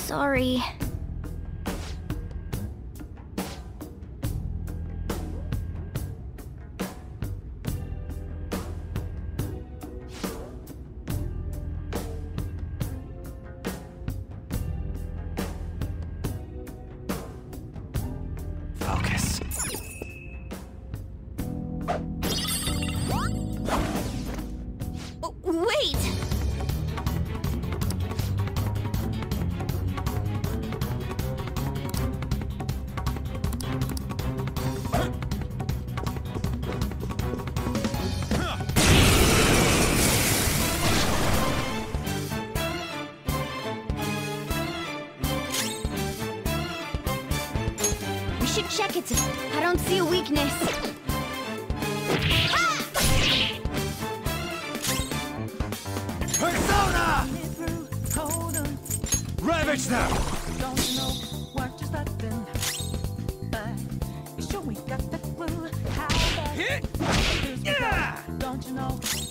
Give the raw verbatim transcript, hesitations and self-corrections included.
Sorry. Focus. Oh, wait! We should check it. I don't see a weakness. Persona! Ravage them! Don't know what just happened, but sure we got the clue how that Hit! is. Yeah! Don't you know?